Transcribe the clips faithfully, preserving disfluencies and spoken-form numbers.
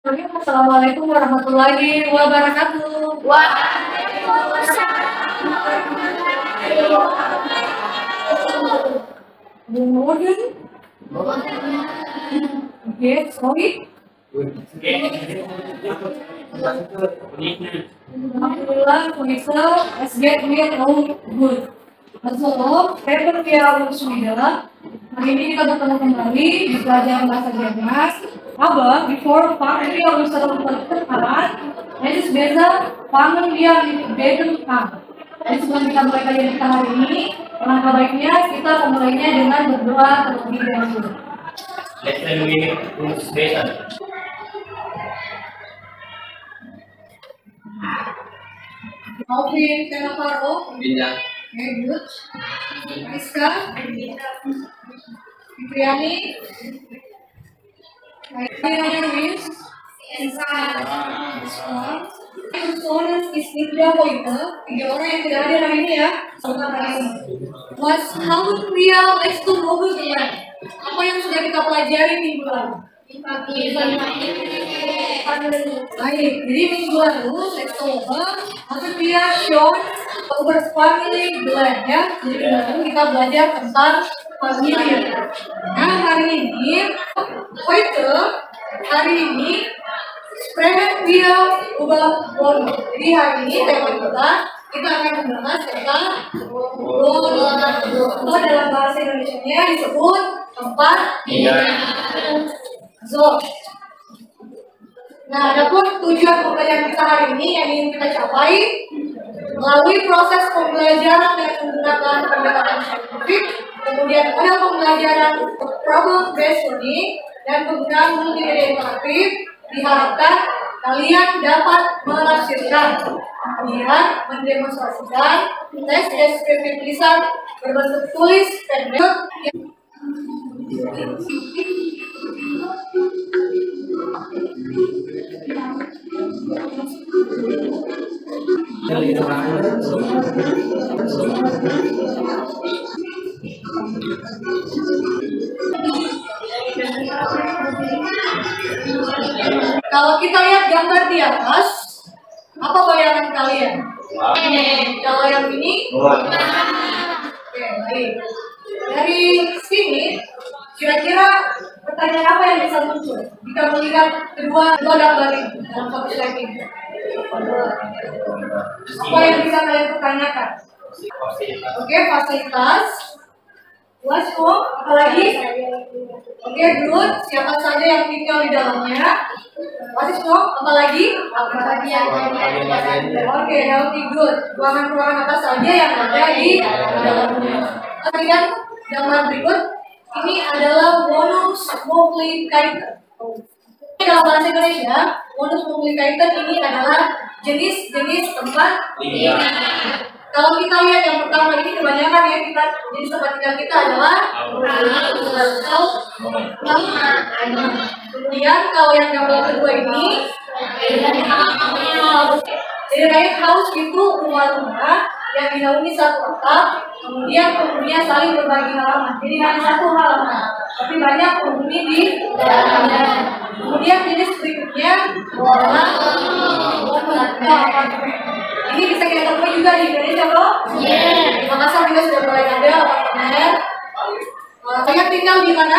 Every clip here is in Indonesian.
Assalamualaikum warahmatullahi wabarakatuh. Waalaikumsalam warahmatullahi wabarakatuh. Good morning. Okay, sorry. Alhamdulillah, Kunisa, S G T all good. Assalamualaikum, saya Tia Musmida. Hari ini kita bertemu kembali di pelajaran bahasa Jerman. Aber before fangen wir unsere Unterricht an, es ist besser, fangen wir mit Beten an. Jadi sebelum kita mulai kajian kita hari ini, alangkah baiknya kita memulainya dengan berdoa terlebih dahulu. Let's begin with station. Alvin Tenaparo, Bintang. Good. Rizka, Fitriani, my name is Personas is Nidra Pointer. Tiga orang yang tidak hadir hari ini ya. Was how real next to mobile gimana? Apa yang sudah kita pelajari minggu lalu? Baik, jadi minggu lalu next to mobile atau dia show over family blend ya. Jadi minggu lalu kita belajar tentang family. Nah hari ini Pointer hari ini spread dia ubah bond. Jadi hari ini tema kita kita akan membahas tentang bond. Atau dalam bahasa Indonesia disebut tempat zone. Nah, adapun tujuan pembelajaran kita hari ini yang ingin kita capai melalui proses pembelajaran dengan menggunakan pendekatan saintifik, kemudian model pembelajaran problem based learning dan penggunaan multimedia interaktif, diharapkan kalian dapat menafsirkan, kemudian mendemonstrasikan teks deskripsi tulisan berbentuk tulis pendek. Kalau kita lihat gambar di atas, apa bayangan kalian? Kalau yang ini? Oke, baik. Dari sini, kira-kira pertanyaan apa yang bisa muncul jika melihat kedua kedua gambar ini dalam satu slide ini? Apa yang bisa kalian pertanyakan? Oke, fasilitas. Waspo, apalagi? Oke, good. Siapa saja yang tinggal di dalamnya? Waspo, apalagi? Apalagi yang Oke, healthy good. Ruangan-ruangan apa saja yang ada di dalamnya? Kemudian gambar berikut ini adalah bonus multiplicator. Dalam bahasa Indonesia, bonus multiplicator ini adalah jenis-jenis tempat tinggal. Kalau kita lihat yang pertama ini kebanyakan ya kita jenis tempat tinggal kita adalah kemudian kalau yang gambar kedua ini jadi right house itu rumah-rumah yang dihuni satu atap, kemudian penghuninya saling berbagi halaman. Jadi hanya satu halaman, tapi banyak penghuni di dalamnya. Kemudian jenis berikutnya adalah apartemen. Ini bisa kita temui juga di Indonesia, bro. Di Makassar juga sudah mulai ada apartemen. Banyak tinggal di mana?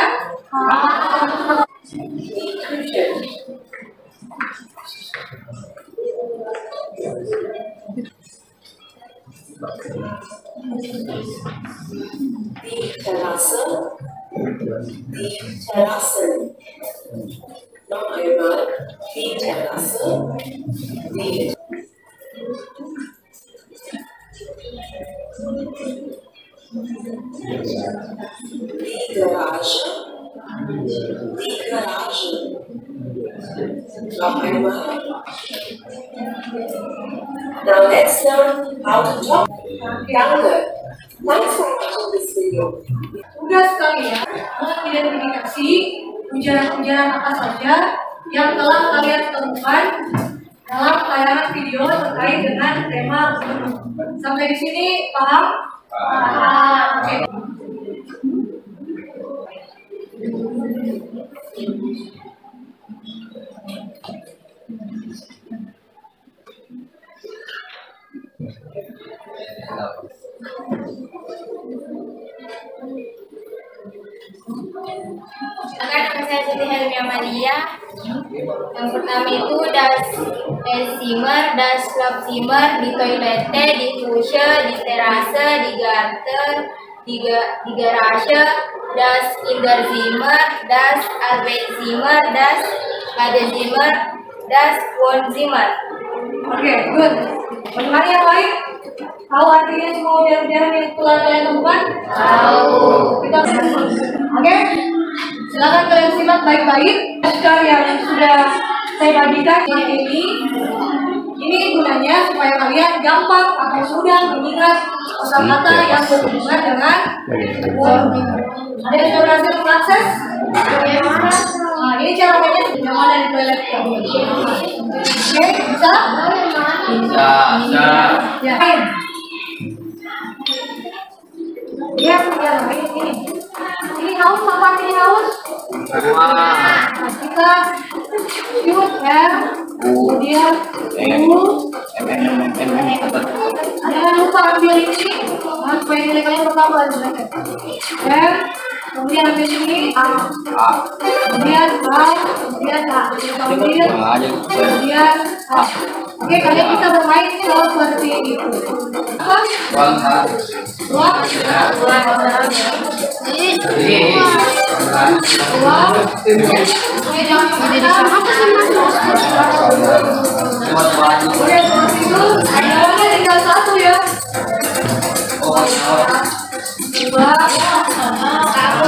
Di terasa, di terasa, noch einmal, di terasa, di di garage, di garage, noch einmal. Now let's learn how to talk. Younger. Langsung masuk di studio. Tugas kalian mengidentifikasi ujaran-ujaran apa saja yang telah kalian temukan dalam tayangan video terkait dengan tema gunung. Sampai di sini paham? Paham. Oke. Akan saya Siti Helmi Amalia. Yang pertama itu das Zimmer, das Schlafzimmer, di toilette, di dusche, di terase, di garten, di, di garage, das Kinderzimmer, das Arbeitszimmer, das Badezimmer, das Wohnzimmer. Oke, okay, good. Bagaimana yang lain? Tahu artinya semua ujian-ujian yang telah kalian temukan? Tahu. Kita Oke, okay. Silakan kalian simak baik-baik poster yang sudah saya bagikan ini. Ini gunanya supaya kalian gampang atau sudah mengingat kata-kata yang berhubungan dengan word. Ada yang sudah berhasil mengakses? Nah, ini cara mainnya yang ada di toilet. Oke, bisa? Bisa, bisa. Ya, main. Ya, ya, main ini. Ini haus apa ini haus? Nah, kita shoot ya. Kemudian U. Jangan lupa ambil ini. Nah, supaya nilai kalian bertambah sebenarnya. Ya. Kemudian ambil ini A. Kemudian A. Kemudian A. Kemudian Kemudian A. Oke, kalian bisa bermain ini loh seperti itu. Apa? Uang. Uang. Uang. Oke, jangan kemana-mana. Oke, seperti itu. Jawabannya tinggal satu ya. Dua. Satu.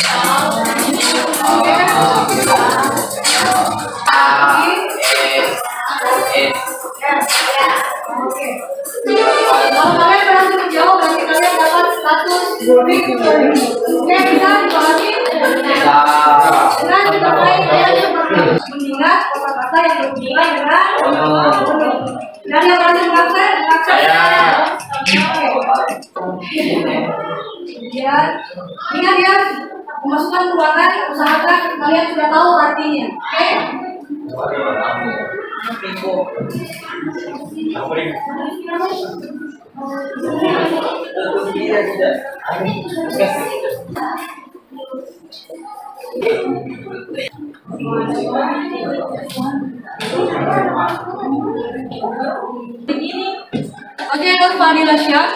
Oke. Kalau kalian berhasil menjawab, berarti kalian dapat status victory. Oke, bisa dipahami? Dengan kita main kalian seperti mengingat kata-kata yang berhubungan dengan dan yang berhasil mengakses, mengakses. Kemudian, ingat ya, memasukkan ruangan, usahakan kalian sudah tahu artinya. Oke? Oke, Fadila Syah.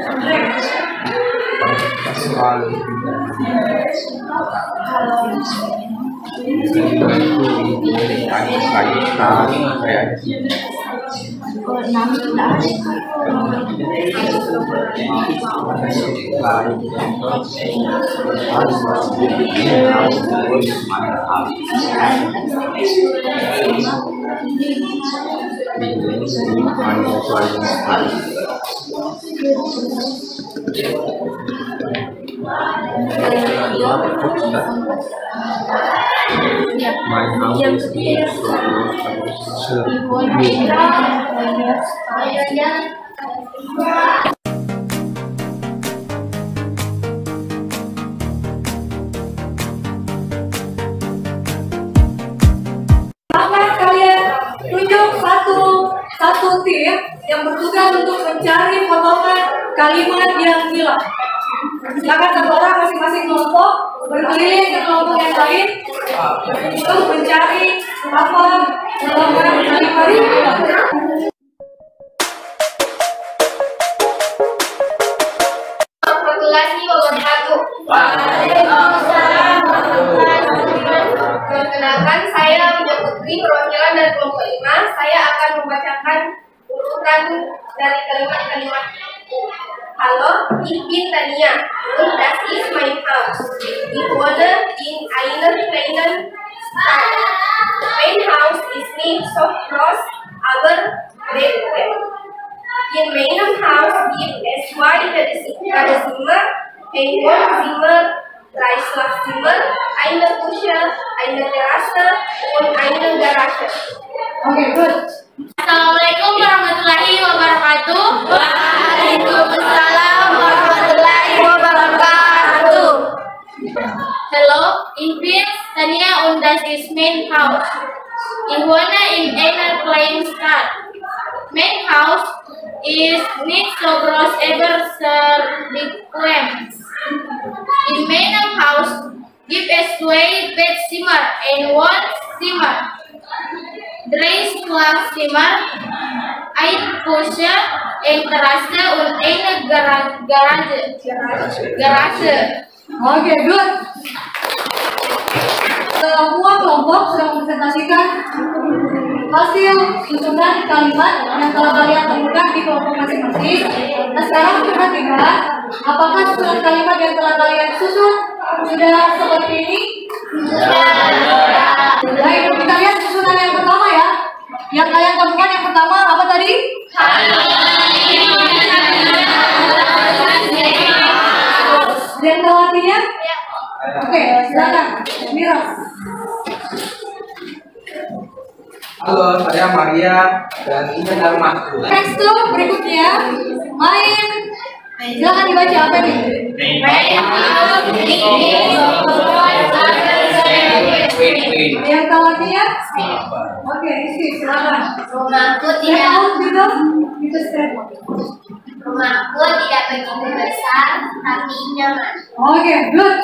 Akan kalian tunjuk satu satu tim yang bertugas untuk mencari potongan kalimat yang hilang. Silakan satu orang masing-masing kelompok berkeliling ke kelompok yang lain untuk mencari apa potongan kalimat yang hilang. Warahmatullahi wabarakatuh. Perkenalkan, saya Wida Putri, perwakilan dari kelompok lima. Saya akan membacakan urutan dari kalimat-kalimat. Halo, ich bin Tania und das ist mein Haus. Ich wohne in einer kleinen Stadt. Mein Haus ist nicht so groß, aber bequem. In meinem Haus gibt es zwei Badezimmer, ein Wohnzimmer, drei Schlafzimmer, eine Küche, eine Terrasse und eine Garage. Oke, good. Assalamualaikum warahmatullahi wabarakatuh. Waalaikumsalam warahmatullahi wabarakatuh. Hello, ich bin Tania und das ist mein Haus. Ich wohne in einer kleinen Stadt. main house is next to gross ever sequence. In main house, give a sway bed simmer and one simmer. Dress plus simmer, air pusher, and terasa un eine garage. Garage. Oke, good. Semua kelompok sudah mempresentasikan hasil susunan kalimat yang telah kalian temukan di kelompok masing-masing. Nah, sekarang perhatikan apakah susunan kalimat yang telah kalian susun sudah seperti ini? Sudah. Baik, kita lihat susunan yang pertama ya. Yang kalian temukan yang pertama apa tadi? Dan artinya? Oke, silakan. Mira. Halo, saya Maria dan ini adalah Mas. Next tuh berikutnya main. Silakan dibaca apa nih? Yang artinya? Oke, Rizky silakan. Rumahku Saya tidak mau juga itu step. rumahku tidak begitu besar, tapi nyaman. Oke, good.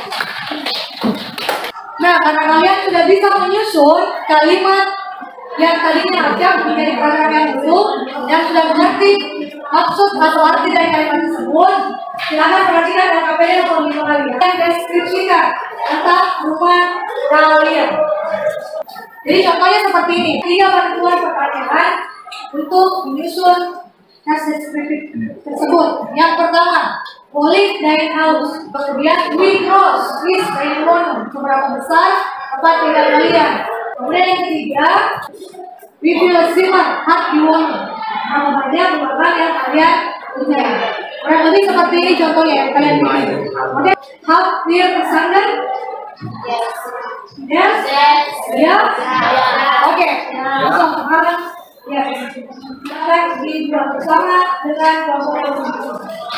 Nah, karena kalian sudah bisa menyusun kalimat yang tadinya acak menjadi paragraf yang utuh dan sudah mengerti maksud atau arti dari kalimat tersebut, silakan perhatikan L K P D atau lima kalian dan deskripsikan tentang rumah kalian. Jadi contohnya seperti ini, tiga bantuan pertanyaan untuk menyusun teks deskriptif tersebut. Yang pertama, Olive Dining House. Kemudian, we cross Swiss Dining Room. Seberapa besar tempat tinggal kalian? Kemudian yang ketiga, we feel a simmer hot you want. Berapa banyak ruangan yang kalian punya? Kurang lebih seperti ini contohnya yang kalian bikin. Oke, how clear tersanggah? Yes. Yes? Yes. Ya? Oke, langsung sekarang ya. Silakan dibuat bersama dengan kelompok-kelompok.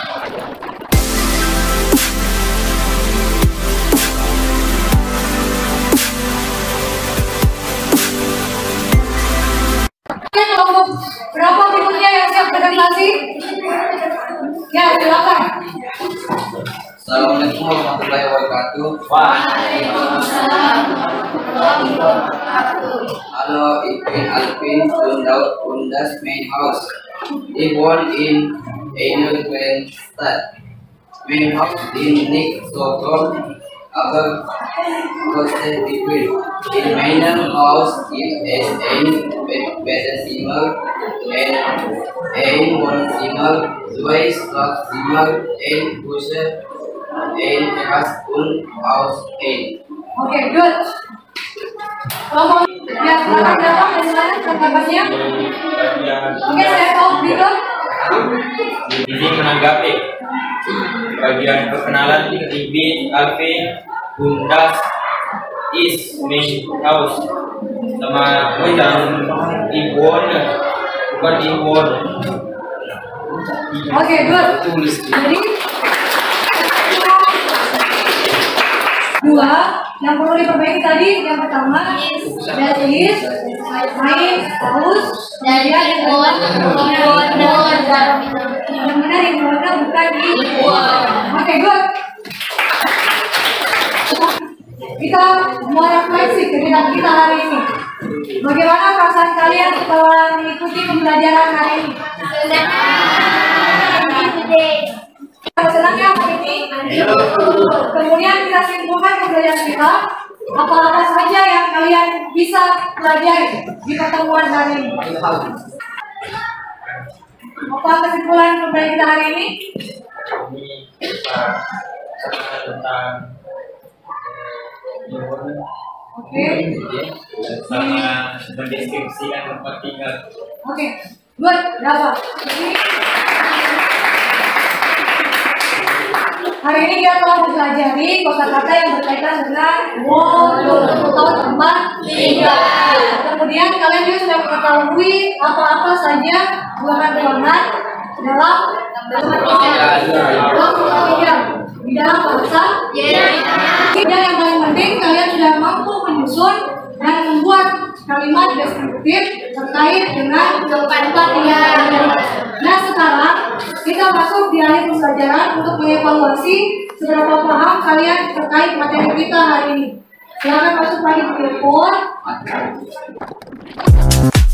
Oke, kelompok berapa berikutnya yang siap presentasi? Ya, silakan. Assalamualaikum warahmatullahi wabarakatuh. Halo, ich bin Alvin und Daud und das main house. Ich wohne in einer kleinen Stadt. Mein Haus ist nicht so groß, aber trotzdem bequem. In meinem Haus gibt es ein Badezimmer, ein Wohnzimmer, zwei Schlafzimmer, ein Küche, ein Terrasse und Außenbad. Oke, good. Kelompok ya, silakan datang dan silakan tanggapannya. Oke, saya tahu berikut. Ini menanggapi bagian perkenalan Ibin Alvin Bundas is main house sama dan Ibon bukan Ibon. Oke, good. Jadi dua yang perlu diperbaiki tadi yang pertama that is main house dan dia di bawah yang mana di bawah bukan di oke, good. Kita mau refleksi kegiatan kita hari ini. Bagaimana perasaan kalian setelah mengikuti pembelajaran hari ini? Senangnya hari ini. Kemudian kita simpulkan pembelajaran kita. Apa-apa saja yang kalian bisa pelajari di pertemuan hari ini? Apa kesimpulan pembelajaran kita hari ini? Ini kita tentang Oke. sama mendeskripsikan tempat tinggal. Oke, good. Berapa? Hari ini kita telah mempelajari kosakata yang berkaitan dengan word atau tempat tinggal. Kemudian kalian juga sudah mengetahui apa-apa saja ruangan-ruangan dalam tempat tinggal di dalam bahasa. Dan yang paling penting kalian sudah mampu menyusun dan membuat kalimat deskriptif terkait dengan tempat tinggal. Nah, sekarang kita masuk di akhir pembelajaran untuk mengevaluasi seberapa paham kalian terkait materi kita hari ini. Silakan masuk lagi ke telepon.